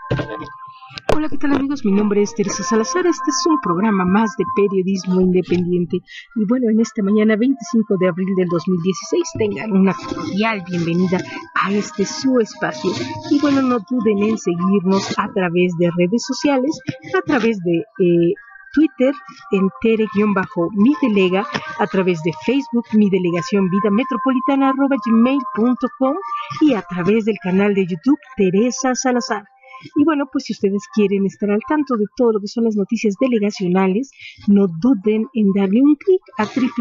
Hola, ¿qué tal amigos? Mi nombre es Teresa Salazar. Este es un programa más de periodismo independiente. Y bueno, en esta mañana 25 de abril del 2016 tengan una cordial bienvenida a este su espacio. Y bueno, no duden en seguirnos a través de redes sociales, a través de Twitter en tere-midelega, a través de Facebook, mi delegación vida metropolitana @gmail.com y a través del canal de YouTube Teresa Salazar. Y bueno, pues si ustedes quieren estar al tanto de todo lo que son las noticias delegacionales, no duden en darle un clic a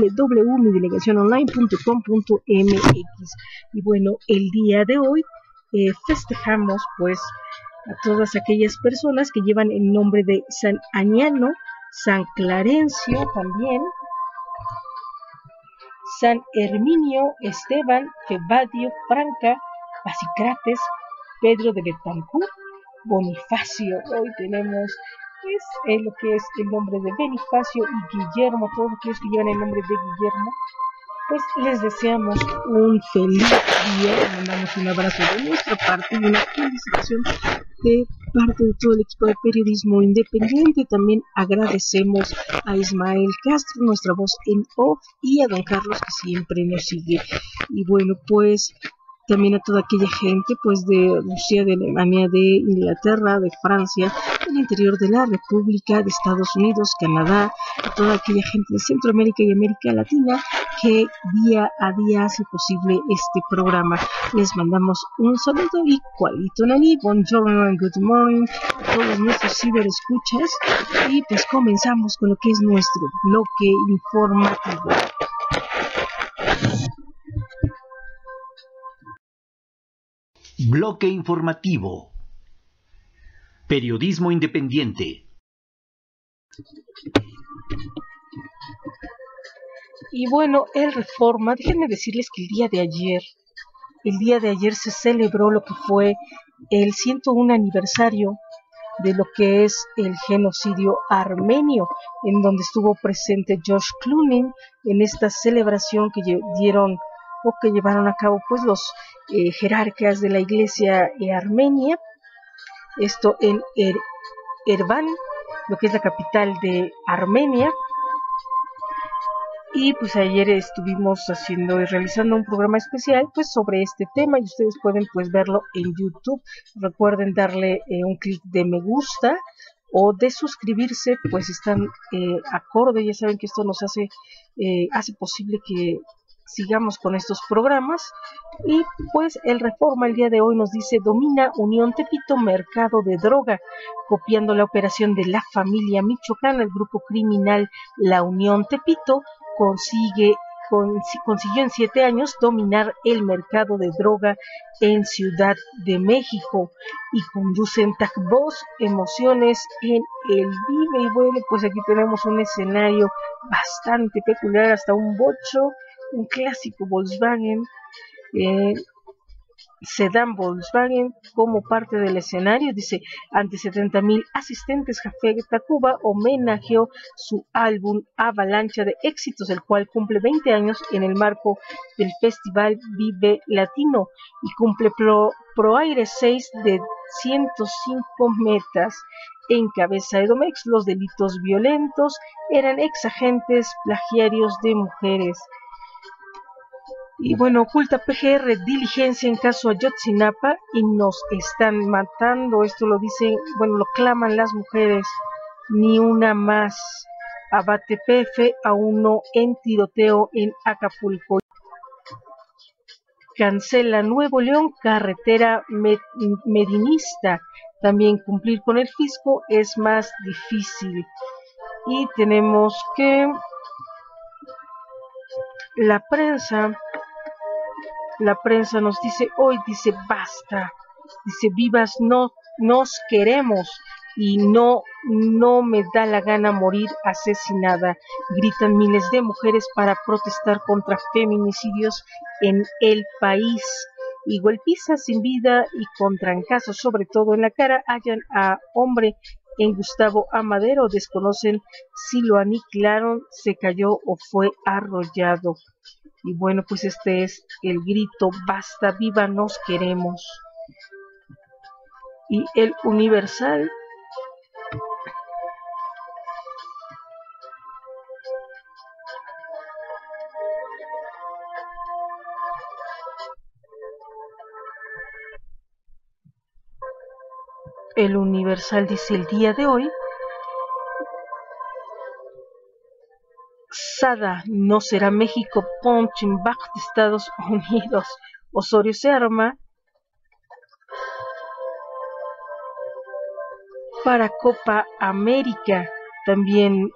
www.midelegaciononline.com.mx. Y bueno, el día de hoy festejamos pues a todas aquellas personas que llevan el nombre de San Añano, San Clarencio también, San Herminio, Esteban, Febadio, Franca, Pasicrates, Pedro de Betancourt, Bonifacio. Hoy tenemos lo que es el nombre de Bonifacio y Guillermo. Todos aquellos que llevan el nombre de Guillermo, pues les deseamos un feliz día. Les mandamos un abrazo de nuestra parte y una felicitación de parte de todo el equipo de periodismo independiente. También agradecemos a Ismael Castro, nuestra voz en off, y a don Carlos, que siempre nos sigue. Y bueno, pues también a toda aquella gente pues de Rusia, de Alemania, de Inglaterra, de Francia, del interior de la República, de Estados Unidos, Canadá, a toda aquella gente de Centroamérica y América Latina que día a día hace posible este programa. Les mandamos un saludo y cualito nani, buongiorno and good morning a todos nuestros ciberescuchas, y pues comenzamos con lo que es nuestro bloque informativo. Bloque informativo. Periodismo independiente. Y bueno, el Reforma, déjenme decirles que el día de ayer se celebró lo que fue el 101 aniversario de lo que es el genocidio armenio, en donde estuvo presente George Clooney en esta celebración que dieron o que llevaron a cabo pues los jerarcas de la iglesia armenia, esto en Ereván, lo que es la capital de Armenia. Y pues ayer estuvimos haciendo y realizando un programa especial pues sobre este tema, y ustedes pueden pues verlo en YouTube. Recuerden darle un clic de me gusta o de suscribirse, pues están acorde. Ya saben que esto nos hace posible que sigamos con estos programas. Y pues el Reforma el día de hoy nos dice: domina Unión Tepito mercado de droga. Copiando la operación de la familia michoacana, el grupo criminal La Unión Tepito consiguió en 7 años dominar el mercado de droga en Ciudad de México, y conducen Tacbos emociones en el Vive. Y bueno, pues aquí tenemos un escenario bastante peculiar, hasta un bocho, un clásico Volkswagen, sedán Volkswagen como parte del escenario. Dice: ante 70,000 asistentes, Jafet Tacuba homenajeó su álbum Avalancha de Éxitos, el cual cumple 20 años en el marco del Festival Vive Latino, y cumple Pro Aire 6 de 105 metas. En cabeza de Domex, los delitos violentos eran exagentes plagiarios de mujeres. Y bueno, oculta PGR diligencia en caso Ayotzinapa y nos están matando. Esto lo dicen, bueno, lo claman las mujeres. Ni una más. Abate PF a uno en tiroteo en Acapulco. Cancela Nuevo León carretera medinista. También cumplir con el fisco es más difícil. Y tenemos que la prensa nos dice hoy, dice: basta, dice: vivas no nos queremos y no me da la gana morir asesinada. Gritan miles de mujeres para protestar contra feminicidios en el país. Y golpiza sin vida y con trancazos, sobre todo en la cara, hallan a hombre en Gustavo Amadero. Desconocen si lo aniquilaron, se cayó o fue arrollado. Y bueno, pues este es el grito: basta, viva, nos queremos. Y el Universal dice el día de hoy: Sada no será México punching bag de Estados Unidos. Osorio se arma para Copa América. También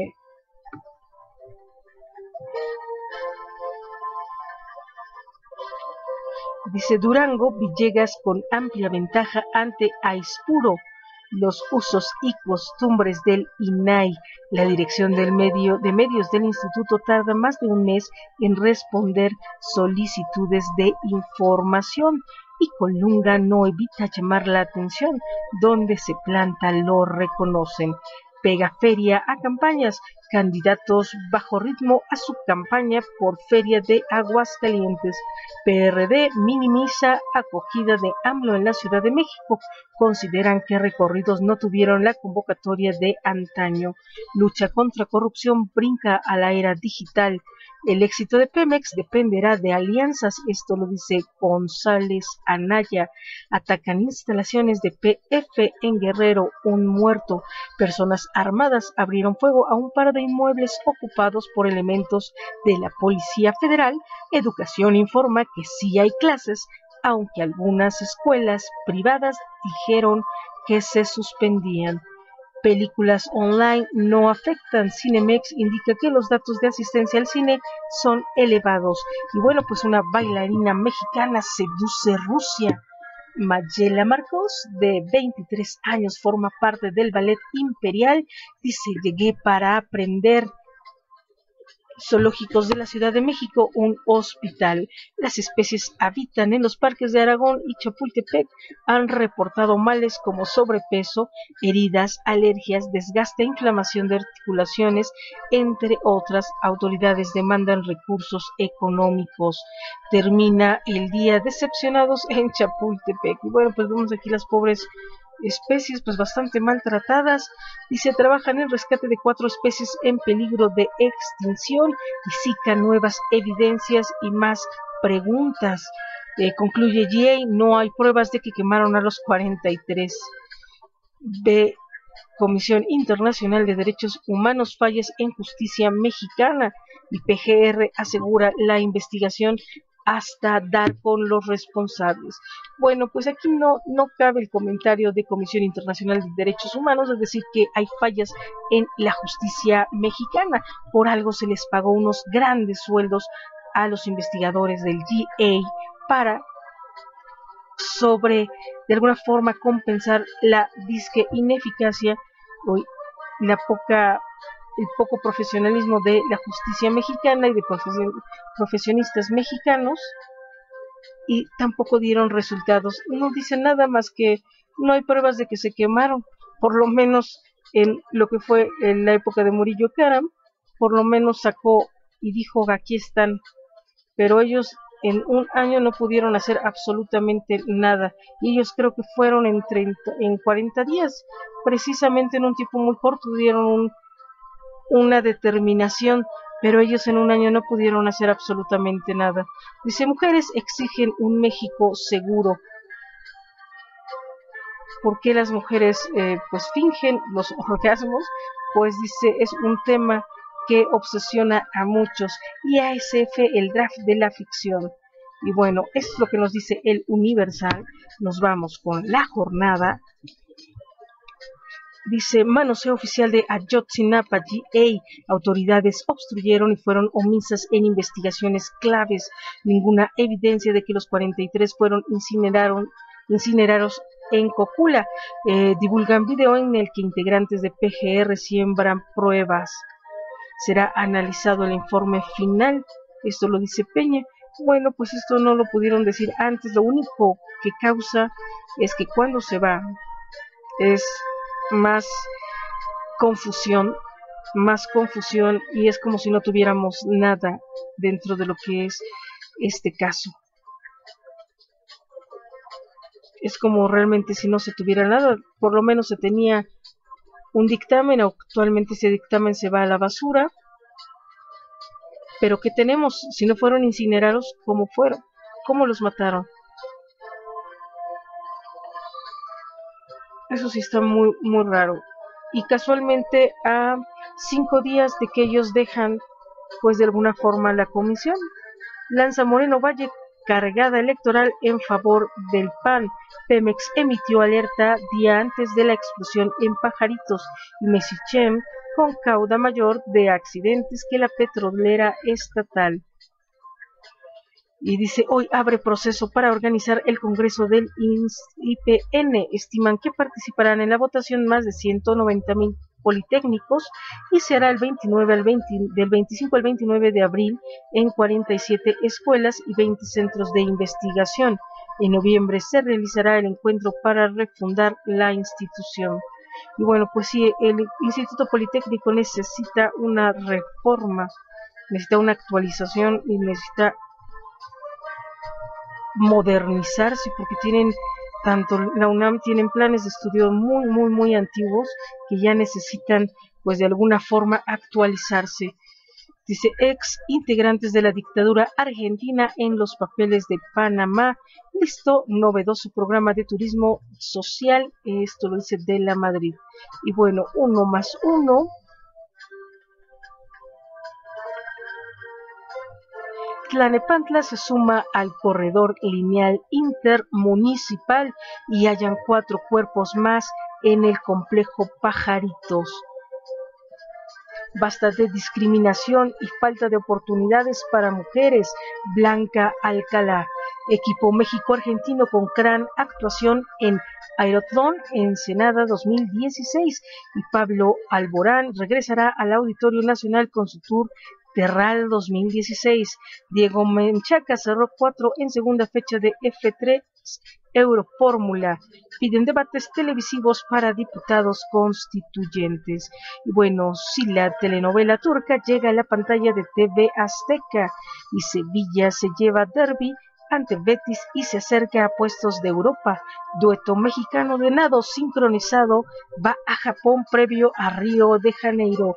dice Durango, Villegas con amplia ventaja ante Aispuro. Los usos y costumbres del INAI. La dirección de medios del instituto tarda más de un mes en responder solicitudes de información, y Colunga no evita llamar la atención. Donde se planta lo reconocen. Pega feria a campañas. Candidatos bajo ritmo a su campaña por Feria de Aguascalientes. PRD minimiza acogida de AMLO en la Ciudad de México. Consideran que recorridos no tuvieron la convocatoria de antaño. Lucha contra corrupción brinca a la era digital. El éxito de Pemex dependerá de alianzas. Esto lo dice González Anaya. Atacan instalaciones de PF en Guerrero. Un muerto. Personas armadas abrieron fuego a un par de inmuebles ocupados por elementos de la Policía Federal. Educación informa que sí hay clases, aunque algunas escuelas privadas dijeron que se suspendían. Películas online no afectan. Cinemex indica que los datos de asistencia al cine son elevados. Y bueno, pues una bailarina mexicana seduce Rusia. Mayela Marcos, de 23 años, forma parte del Ballet Imperial. Dice: llegué para aprender. Zoológicos de la Ciudad de México, un hospital. Las especies habitan en los parques de Aragón y Chapultepec. Han reportado males como sobrepeso, heridas, alergias, desgaste, inflamación de articulaciones, entre otras. Autoridades demandan recursos económicos. Termina el día decepcionados en Chapultepec. Y bueno, pues vemos aquí las pobres especies, pues bastante maltratadas. Dice: trabajan en rescate de 4 especies en peligro de extinción y SICA nuevas evidencias y más preguntas. Concluye GA: no hay pruebas de que quemaron a los 43. B. Comisión Internacional de Derechos Humanos, fallas en justicia mexicana, y PGR asegura la investigación hasta dar con los responsables. Bueno, pues aquí no cabe el comentario de Comisión Internacional de Derechos Humanos, es decir, que hay fallas en la justicia mexicana. Por algo se les pagó unos grandes sueldos a los investigadores del DA para de alguna forma compensar la disque ineficacia o el poco profesionalismo de la justicia mexicana y de profesionistas mexicanos, y tampoco dieron resultados. No dicen nada más que no hay pruebas de que se quemaron. Por lo menos en lo que fue en la época de Murillo Karam, por lo menos sacó y dijo: aquí están. Pero ellos en un año no pudieron hacer absolutamente nada, y ellos creo que fueron en 40 días, precisamente en un tiempo muy corto, dieron una determinación, pero ellos en un año no pudieron hacer absolutamente nada. Dice: mujeres exigen un México seguro. ¿Por qué las mujeres pues fingen los orgasmos? Pues dice: es un tema que obsesiona a muchos. Y ASF, el draft de la ficción. Y bueno, esto es lo que nos dice el Universal. Nos vamos con La Jornada. Dice: manoseo oficial de Ayotzinapa, GA. Autoridades obstruyeron y fueron omisas en investigaciones claves. Ninguna evidencia de que los 43 fueron incinerados en Cocula. Divulgan video en el que integrantes de PGR siembran pruebas. Será analizado el informe final. Esto lo dice Peña. Bueno, pues esto no lo pudieron decir antes. Lo único que causa es que cuando se va es más confusión, y es como si no tuviéramos nada dentro de lo que es este caso. es como realmente si no se tuviera nada. Por lo menos se tenía un dictamen, actualmente ese dictamen se va a la basura. Pero ¿qué tenemos? Si no fueron incinerados, ¿cómo fueron? ¿Cómo los mataron? Eso sí está muy, muy raro. Y casualmente a 5 días de que ellos dejan, pues de alguna forma la comisión, lanza Moreno Valle cargada electoral en favor del PAN. Pemex emitió alerta día antes de la explosión en Pajaritos y Mesichem con cauda mayor de accidentes que la petrolera estatal. Y dice, hoy abre proceso para organizar el Congreso del IPN. Estiman que participarán en la votación más de 190,000 politécnicos y se hará el 29 al 20, del 25 al 29 de abril en 47 escuelas y 20 centros de investigación. En noviembre se realizará el encuentro para refundar la institución. Y bueno, pues sí, el Instituto Politécnico necesita una reforma, necesita una actualización y necesita modernizarse, porque tienen, tanto la UNAM tienen planes de estudio muy antiguos que ya necesitan pues de alguna forma actualizarse. Dice, ex integrantes de la dictadura argentina en los papeles de Panamá, listo novedoso programa de turismo social, esto lo dice de la Madrid. Y bueno, 1 más 1. Tlalnepantla se suma al corredor lineal intermunicipal y hallan 4 cuerpos más en el complejo Pajaritos. Basta de discriminación y falta de oportunidades para mujeres. Blanca Alcalá. Equipo México-Argentino con gran actuación en Aerotlón Ensenada 2016 y Pablo Alborán regresará al Auditorio Nacional con su tour Terral 2016. Diego Menchaca cerró 4 en segunda fecha de F3 Eurofórmula. Piden debates televisivos para diputados constituyentes. Y bueno, si la telenovela turca llega a la pantalla de TV Azteca y Sevilla se lleva derbi ante Betis y se acerca a puestos de Europa. Dueto mexicano de nado sincronizado va a Japón previo a Río de Janeiro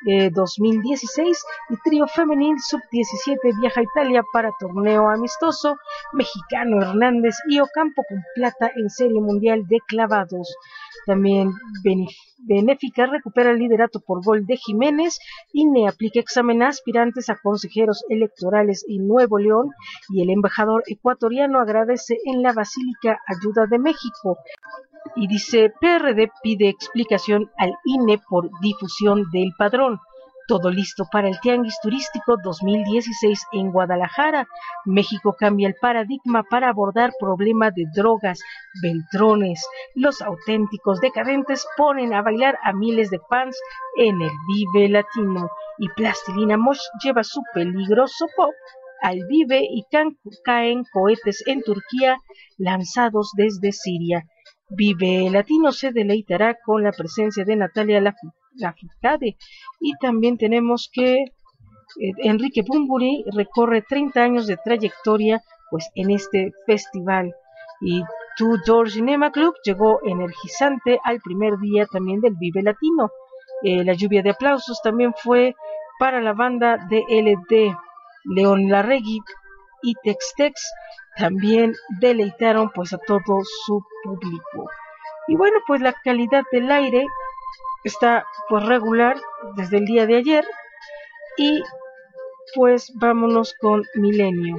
2016 y trío femenil sub-17 viaja a Italia para torneo amistoso. Mexicano Hernández y Ocampo con plata en Serie Mundial de clavados. También Benéfica recupera el liderato por gol de Jiménez. INE aplica examen a aspirantes a consejeros electorales en Nuevo León y el embajador ecuatoriano agradece en la Basílica ayuda de México. Y dice, PRD pide explicación al INE por difusión del padrón. Todo listo para el Tianguis Turístico 2016 en Guadalajara. México cambia el paradigma para abordar problema de drogas. Beltrones, los auténticos decadentes ponen a bailar a miles de fans en el Vive Latino. Y Plastilina Mosh lleva su peligroso pop al Vive y caen cohetes en Turquía lanzados desde Siria. Vive Latino se deleitará con la presencia de Natalia Lafourcade y también tenemos que Enrique Bunbury recorre 30 años de trayectoria pues en este festival y Two Door Cinema Club llegó energizante al primer día también del Vive Latino. La lluvia de aplausos también fue para la banda de LD. León Larregui y Tex-Tex también deleitaron pues a todo su público. Y bueno, pues la calidad del aire está pues regular desde el día de ayer y pues vámonos con Milenio.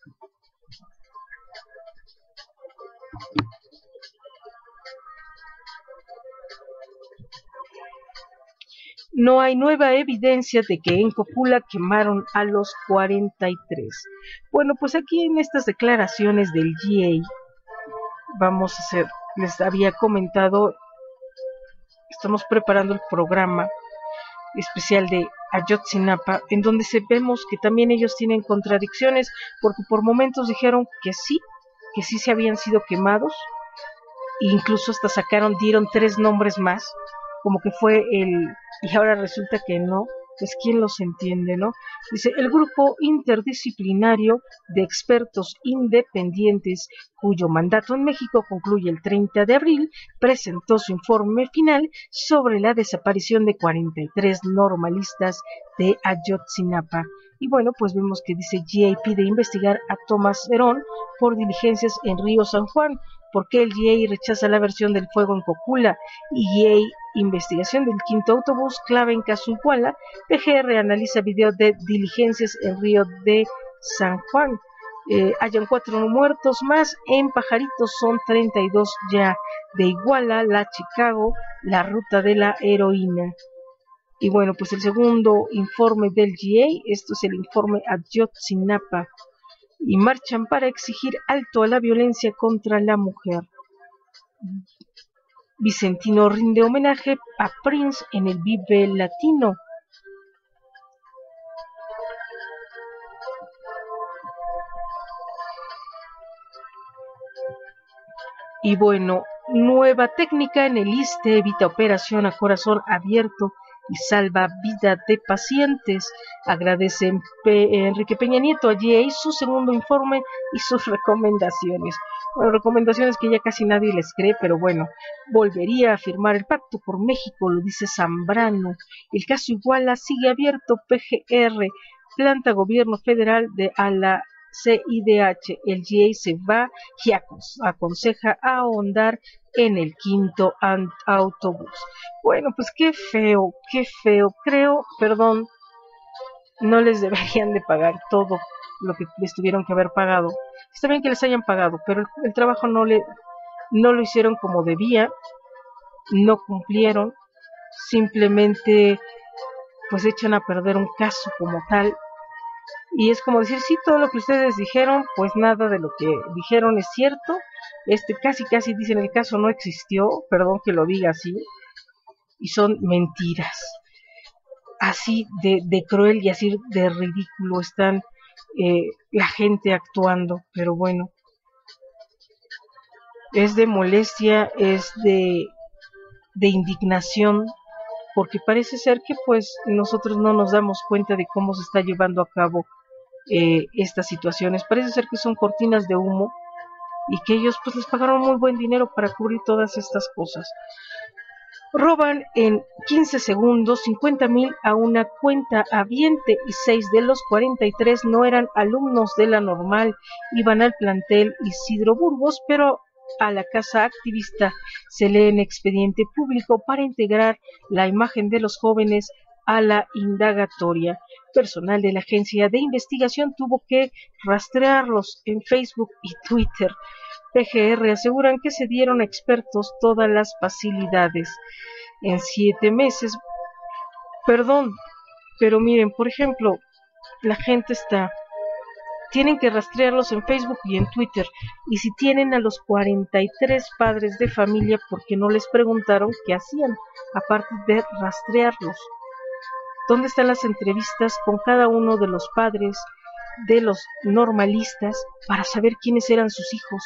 No hay nueva evidencia de que en Copula quemaron a los 43. Bueno, pues aquí en estas declaraciones del GA vamos a hacer, les había comentado, estamos preparando el programa especial de Ayotzinapa, en donde vemos que también ellos tienen contradicciones, porque por momentos dijeron que sí se habían sido quemados, e incluso hasta dieron 3 nombres más, como que fue y ahora resulta que no, pues quién los entiende, ¿no? Dice, el grupo interdisciplinario de expertos independientes, cuyo mandato en México concluye el 30 de abril, presentó su informe final sobre la desaparición de 43 normalistas de Ayotzinapa. Y bueno, pues vemos que dice GA pide investigar a Tomás Herón por diligencias en Río San Juan. ¿Por qué el GA rechaza la versión del fuego en Cocula? Y GA, investigación del quinto autobús, clave en caso Iguala. PGR analiza video de diligencias en Río de San Juan. Hayan 4 muertos más en Pajaritos, son 32 ya. De Iguala, la Chicago, la ruta de la heroína. Y bueno, pues el segundo informe del GA, esto es el informe Ayotzinapa, y marchan para exigir alto a la violencia contra la mujer. Vicentino rinde homenaje a Prince en el Vive Latino. Y bueno, nueva técnica en el ISSSTE evita operación a corazón abierto y salva vida de pacientes. Agradece Enrique Peña Nieto a GA su segundo informe y sus recomendaciones. Bueno, recomendaciones que ya casi nadie les cree, pero bueno, volvería a firmar el pacto por México, lo dice Zambrano. El caso Iguala sigue abierto. PGR planta gobierno federal a la CIDH. El GA se va y aconseja ahondar en el quinto autobús. Bueno, pues qué feo, creo, perdón, no les deberían de pagar todo lo que les tuvieron que haber pagado. Está bien que les hayan pagado, pero el trabajo no lo hicieron como debía, no cumplieron, simplemente pues echan a perder un caso como tal. Y es como decir, sí, todo lo que ustedes dijeron, pues nada de lo que dijeron es cierto. Casi dicen el caso no existió, perdón que lo diga así, y son mentiras. Así de cruel y así de ridículo están la gente actuando, pero bueno, es de molestia, es de indignación, porque parece ser que pues nosotros no nos damos cuenta de cómo se está llevando a cabo estas situaciones. Parece ser que son cortinas de humo y que ellos pues les pagaron muy buen dinero para cubrir todas estas cosas. Roban en 15 segundos 50,000 a una cuenta habiente y 6 de los 43 no eran alumnos de la normal, iban al plantel Isidro Burgos, pero a la casa activista. Se lee en expediente público para integrar la imagen de los jóvenes a la indagatoria. Personal de la agencia de investigación tuvo que rastrearlos en Facebook y Twitter. PGR aseguran que se dieron a expertos todas las facilidades. En 7 meses, perdón, pero miren, por ejemplo, la gente tienen que rastrearlos en Facebook y en Twitter, y si tienen a los 43 padres de familia, ¿por qué no les preguntaron qué hacían, aparte de rastrearlos? ¿Dónde están las entrevistas con cada uno de los padres de los normalistas para saber quiénes eran sus hijos?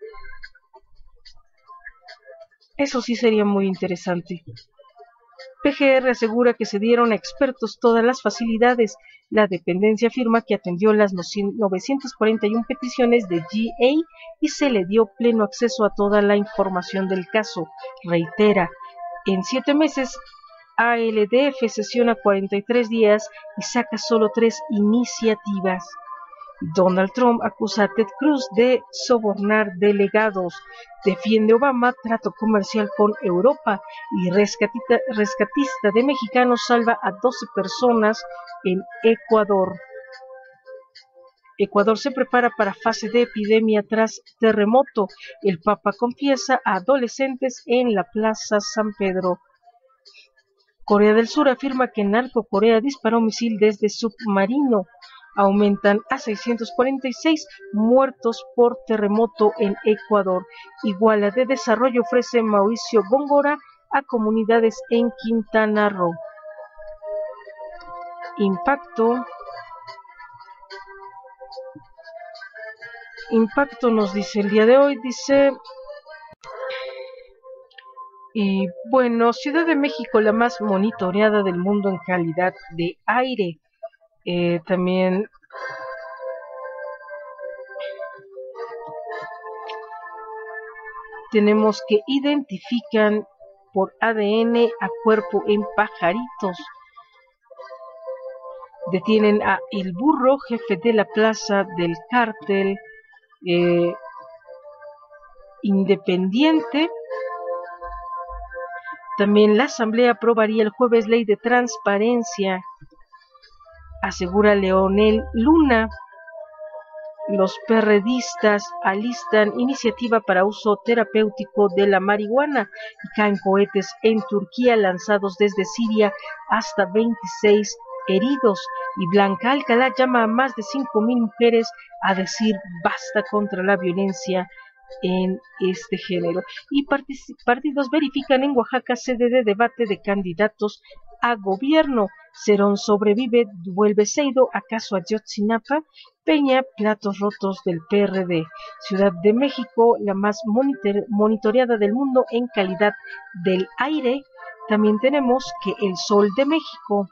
Eso sí sería muy interesante. PGR asegura que se dieron a expertos todas las facilidades. La dependencia afirma que atendió las 941 peticiones de GA y se le dio pleno acceso a toda la información del caso. Reitera, en 7 meses ALDF sesiona 43 días y saca solo 3 iniciativas. Donald Trump acusa a Ted Cruz de sobornar delegados. Defiende Obama trato comercial con Europa y rescatista de mexicanos salva a 12 personas en Ecuador. Ecuador se prepara para fase de epidemia tras terremoto. El Papa confiesa a adolescentes en la Plaza San Pedro. Corea del Sur afirma que Narcocorea disparó misil desde submarino. Aumentan a 646 muertos por terremoto en Ecuador. Iguala de Desarrollo ofrece Mauricio Góngora a comunidades en Quintana Roo. Impacto nos dice el día de hoy, dice Y bueno, Ciudad de México, la más monitoreada del mundo en calidad de aire. También tenemos que identifican por ADN a cuerpo en pajaritos. Detienen a El Burro, jefe de la plaza del cártel independiente. También la Asamblea aprobaría el jueves ley de transparencia, asegura Leonel Luna. Los perredistas alistan iniciativa para uso terapéutico de la marihuana y caen cohetes en Turquía lanzados desde Siria, hasta 26 heridos. Y Blanca Alcalá llama a más de 5.000 mujeres a decir basta contra la violencia en este género. Y partidos verifican en Oaxaca sede de debate de candidatos a gobierno. Cerón sobrevive, vuelve Seido, acaso Ayotzinapa. Peña, platos rotos del PRD. Ciudad de México, la más monitoreada del mundo en calidad del aire. También tenemos que el Sol de México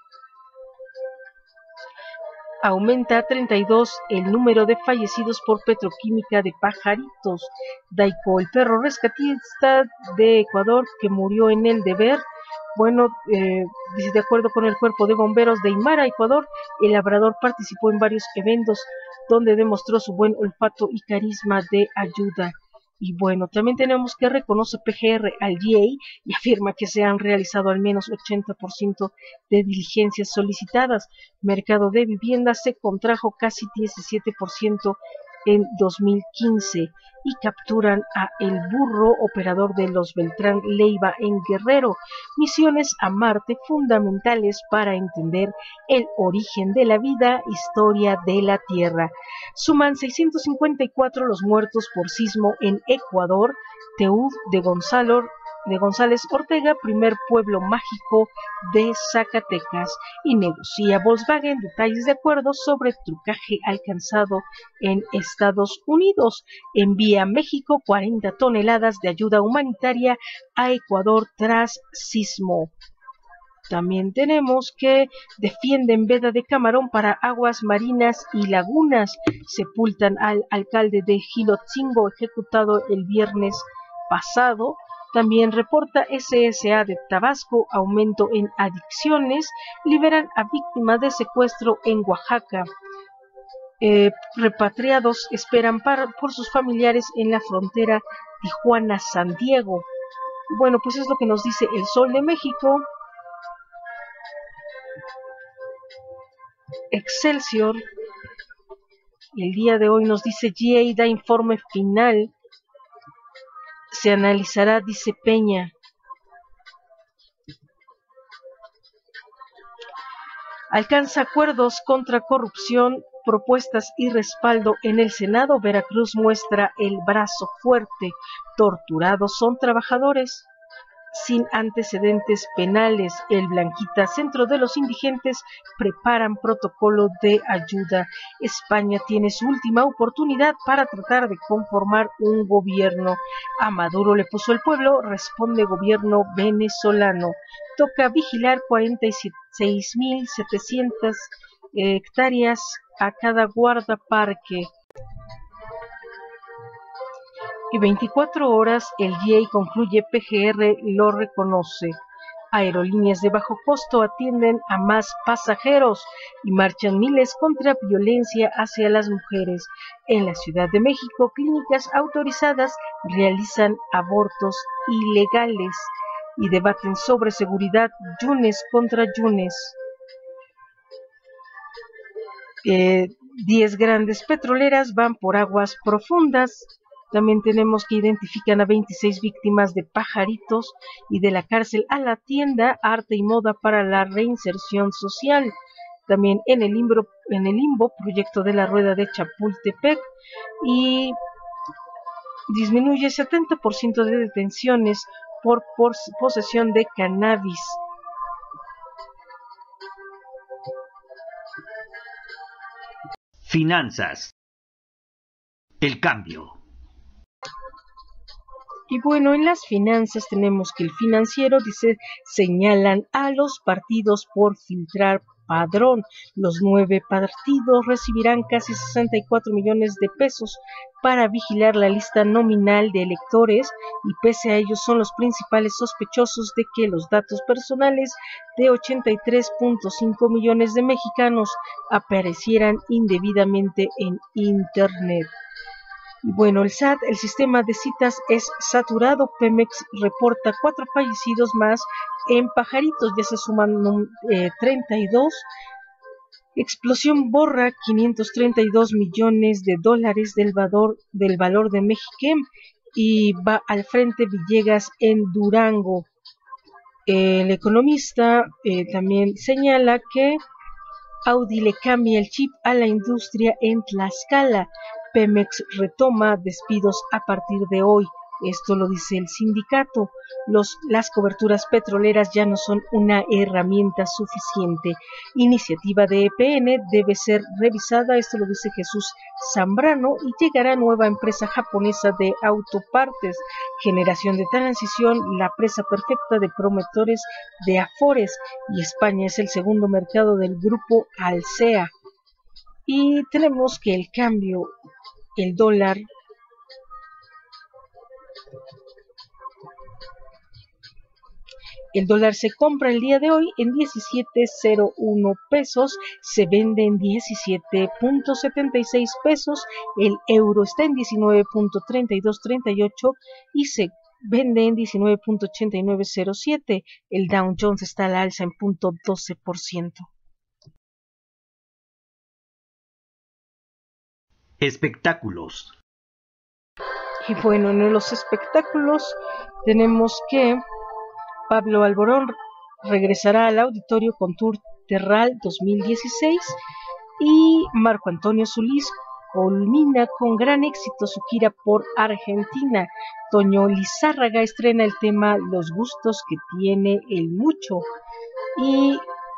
aumenta a 32 el número de fallecidos por petroquímica de pajaritos. Daiko, el perro rescatista de Ecuador que murió en el deber. Bueno, dice, de acuerdo con el Cuerpo de Bomberos de Aymara, Ecuador, el labrador participó en varios eventos donde demostró su buen olfato y carisma de ayuda. Y bueno, también tenemos que reconoce PGR al GIEI y afirma que se han realizado al menos 80% de diligencias solicitadas. Mercado de vivienda se contrajo casi 17% en 2015 y capturan a El Burro, operador de los Beltrán Leiva en Guerrero. Misiones a Marte fundamentales para entender el origen de la vida, historia de la Tierra. Suman 654 los muertos por sismo en Ecuador. Teúd de González Ortega, primer pueblo mágico de Zacatecas. Y negocia Volkswagen detalles de acuerdo sobre trucaje alcanzado en Estados Unidos. Envía a México 40 toneladas de ayuda humanitaria a Ecuador tras sismo. También tenemos que defienden veda de camarón para aguas marinas y lagunas. Sepultan al alcalde de Gilotzingo, ejecutado el viernes pasado. También reporta SSA de Tabasco aumento en adicciones. Liberan a víctima de secuestro en Oaxaca. Repatriados esperan por sus familiares en la frontera Tijuana-San Diego. Bueno, pues es lo que nos dice el Sol de México. Excelsior, el día de hoy nos dice GIEI da informe final, se analizará, dice Peña. Alcanza acuerdos contra corrupción, propuestas y respaldo en el Senado. Veracruz muestra el brazo fuerte. Torturados son trabajadores sin antecedentes penales. El Blanquita, Centro de los Indigentes, preparan protocolo de ayuda. España tiene su última oportunidad para tratar de conformar un gobierno. A Maduro le puso el pueblo, responde gobierno venezolano. Toca vigilar 46.700 hectáreas a cada guardaparque. Y 24 horas el GIEI concluye, PGR lo reconoce. Aerolíneas de bajo costo atienden a más pasajeros y marchan miles contra violencia hacia las mujeres. En la Ciudad de México, clínicas autorizadas realizan abortos ilegales y debaten sobre seguridad Yunes contra Yunes. 10 grandes petroleras van por aguas profundas. También tenemos que identifican a 26 víctimas de pajaritos y de la cárcel a la tienda, arte y moda para la reinserción social. También en el limbo, proyecto de la rueda de Chapultepec, y disminuye 70% de detenciones por posesión de cannabis. Finanzas. El cambio. Y bueno, en las finanzas tenemos que el Financiero dice, señalan a los partidos por filtrar padrón. Los 9 partidos recibirán casi 64 millones de pesos para vigilar la lista nominal de electores y pese a ello son los principales sospechosos de que los datos personales de 83.5 millones de mexicanos aparecieran indebidamente en Internet. Y bueno, el SAT, el sistema de citas es saturado. Pemex reporta 4 fallecidos más en Pajaritos, ya se suman 32. Explosión borra 532 millones de dólares del valor de Mexiquem y va al frente Villegas en Durango. El economista también señala que Audi le cambia el chip a la industria en Tlaxcala. Pemex retoma despidos a partir de hoy. Esto lo dice el sindicato. Las coberturas petroleras ya no son una herramienta suficiente. Iniciativa de EPN debe ser revisada. Esto lo dice Jesús Zambrano. Y llegará nueva empresa japonesa de autopartes. Generación de transición, la presa perfecta de promotores de Afores. Y España es el segundo mercado del grupo Alsea. Y tenemos que el cambio, el dólar se compra el día de hoy en 17.01 pesos, se vende en 17.76 pesos, el euro está en 19.3238 y se vende en 19.8907, el Dow Jones está a la alza en 0.12%. Espectáculos. Y bueno, en los espectáculos tenemos que Pablo Alborán regresará al auditorio con Tour Terral 2016 y Marco Antonio Solís culmina con gran éxito su gira por Argentina. Toño Lizárraga estrena el tema Los gustos que tiene el mucho y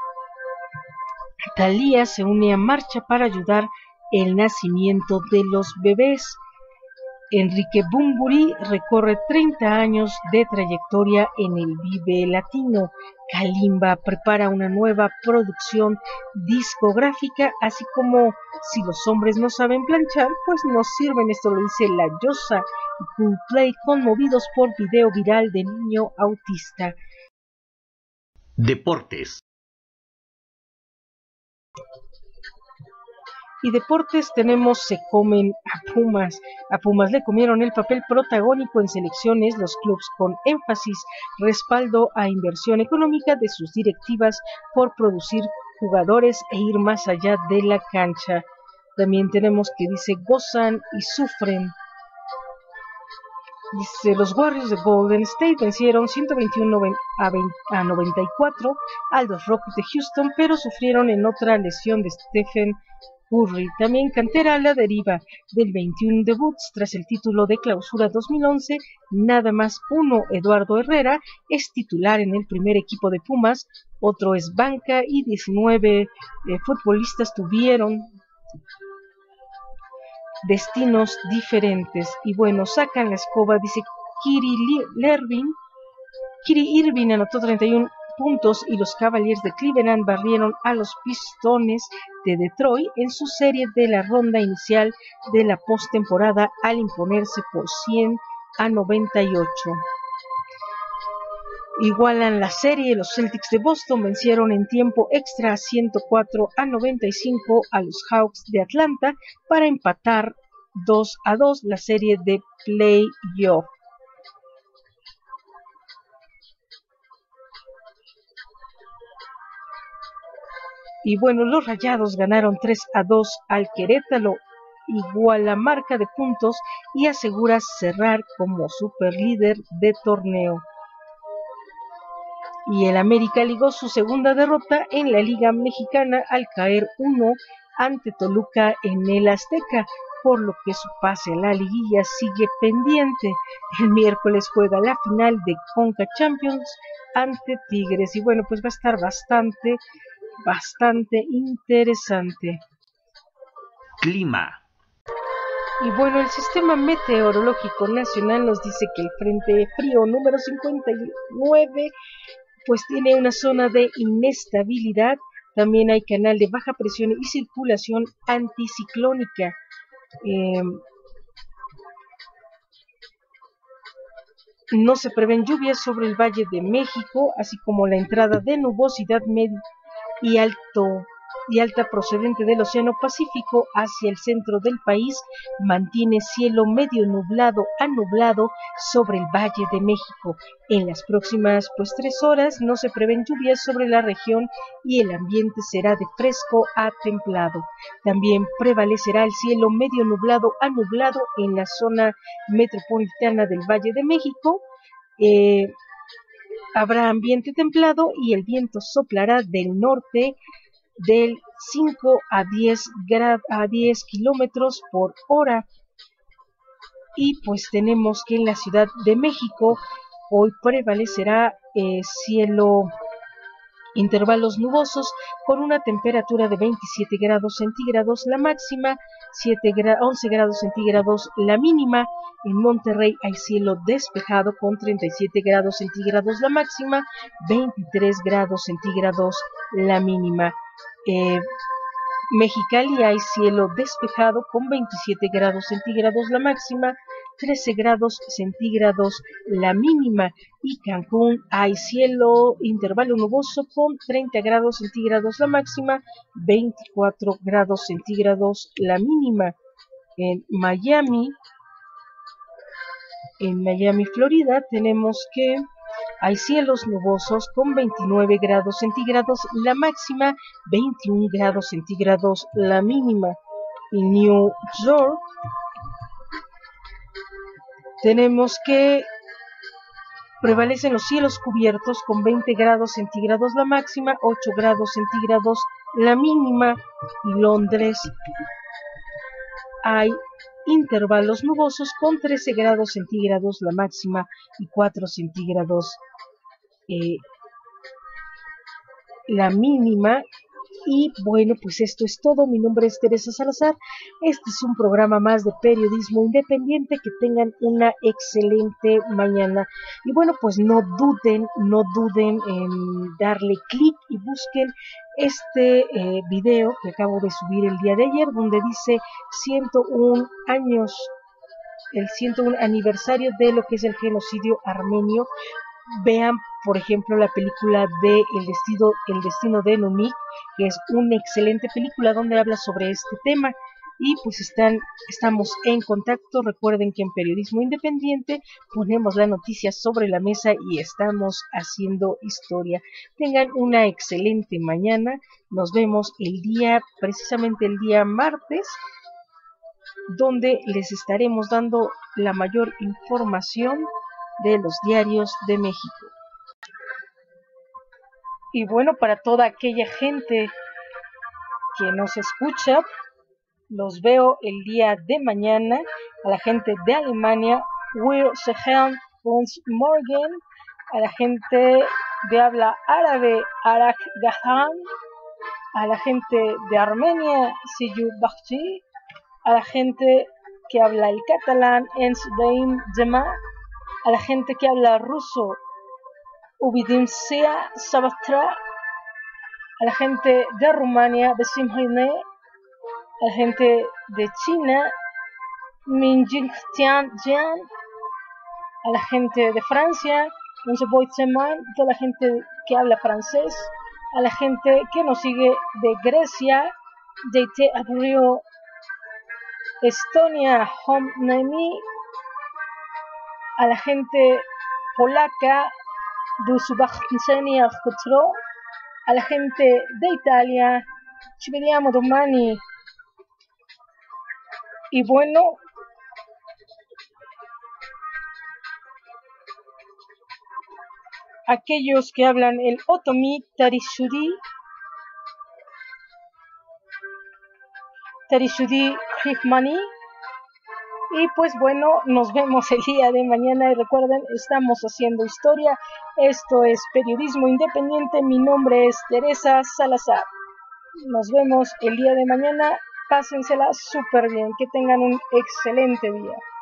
Thalía se une a marcha para ayudar el nacimiento de los bebés. Enrique Bunbury recorre 30 años de trayectoria en el Vive Latino. Kalimba prepara una nueva producción discográfica, así como si los hombres no saben planchar, pues nos sirven. Esto lo dice La Llosa y Coldplay conmovidos por video viral de niño autista. Deportes. Y deportes tenemos se comen a Pumas. A Pumas le comieron el papel protagónico en selecciones los clubes con énfasis, respaldo a inversión económica de sus directivas por producir jugadores e ir más allá de la cancha. También tenemos que dice gozan y sufren. Dice, los Warriors de Golden State vencieron 121 a 94 a los Rockets de Houston, pero sufrieron en otra lesión de Stephen Curry. También cantera a la deriva del 21 debuts tras el título de clausura 2011, nada más uno. Eduardo Herrera es titular en el primer equipo de Pumas, otro es banca y 19 futbolistas tuvieron destinos diferentes. Y bueno, sacan la escoba, dice Kyrie Irving anotó 31 puntos y los Cavaliers de Cleveland barrieron a los Pistones de Detroit en su serie de la ronda inicial de la postemporada al imponerse por 100 a 98. Igualan la serie, los Celtics de Boston vencieron en tiempo extra 104 a 95 a los Hawks de Atlanta para empatar 2 a 2 la serie de playoff. Y bueno, los Rayados ganaron 3 a 2 al Querétaro, igual la marca de puntos y asegura cerrar como superlíder de torneo. Y el América ligó su segunda derrota en la Liga Mexicana al caer 1 ante Toluca en el Azteca, por lo que su pase a la liguilla sigue pendiente. El miércoles juega la final de Conca Champions ante Tigres y bueno, pues va a estar bastante interesante. Clima. Y bueno, el Sistema Meteorológico Nacional nos dice que el Frente Frío número 59 pues tiene una zona de inestabilidad. También hay canal de baja presión y circulación anticiclónica. No se prevén lluvias sobre el Valle de México, así como la entrada de nubosidad media y alta procedente del Océano Pacífico hacia el centro del país. Mantiene cielo medio nublado a nublado sobre el Valle de México. En las próximas 3 horas no se prevén lluvias sobre la región y el ambiente será de fresco a templado. También prevalecerá el cielo medio nublado a nublado en la zona metropolitana del Valle de México. Habrá ambiente templado y el viento soplará del norte del 5 a 10 kilómetros por hora. Y pues tenemos que en la Ciudad de México hoy prevalecerá cielo intervalos nubosos con una temperatura de 27 grados centígrados la máxima, 11 grados centígrados la mínima. En Monterrey hay cielo despejado con 37 grados centígrados la máxima, 23 grados centígrados la mínima. Mexicali hay cielo despejado con 27 grados centígrados la máxima, 13 grados centígrados la mínima. Y Cancún hay cielo intervalo nuboso con 30 grados centígrados la máxima, 24 grados centígrados la mínima. En Miami, Florida, tenemos que hay cielos nubosos con 29 grados centígrados la máxima, 21 grados centígrados la mínima. En New York tenemos que prevalecen los cielos cubiertos con 20 grados centígrados la máxima, 8 grados centígrados la mínima. Y Londres hay intervalos nubosos con 13 grados centígrados la máxima y 4 centígrados la mínima. Y bueno, pues esto es todo. Mi nombre es Teresa Salazar. Este es un programa más de periodismo independiente. Que tengan una excelente mañana. Y bueno, pues no duden en darle clic y busquen este video que acabo de subir el día de ayer, donde dice 101 años, el 101 aniversario de lo que es el genocidio armenio. Vean, por ejemplo, la película de El destino de Nunnik, que es una excelente película donde habla sobre este tema. Y pues estamos en contacto. Recuerden que en Periodismo Independiente ponemos la noticia sobre la mesa y estamos haciendo historia. Tengan una excelente mañana. Nos vemos precisamente el día martes, donde les estaremos dando la mayor información de los diarios de México. Y bueno, para toda aquella gente que nos escucha, los veo el día de mañana. A la gente de Alemania, wir sehen uns morgen. A la gente de habla árabe, Arach Gahan. A la gente de Armenia, Siyu Bakhti. A la gente que habla el catalán, Ens Beim Zema. A la gente que habla ruso, Ubidim Sea Sabatra. A la gente de Rumania, Besim Haine. A la gente de China, Minjing Tian Jian. A la gente de Francia, toda la gente que habla francés. A la gente que nos sigue de Grecia, Deite Abrio, Estonia, Hom Nemi. A la gente polaca, Dusubachnseni Alcotro. A la gente de Italia, ci vediamo domani. Y bueno, aquellos que hablan el Otomi, Tarishudi Hrifmani. Y pues bueno, nos vemos el día de mañana. Y recuerden, estamos haciendo historia. Esto es Periodismo Independiente. Mi nombre es Teresa Salazar. Nos vemos el día de mañana. Pásensela súper bien, que tengan un excelente día.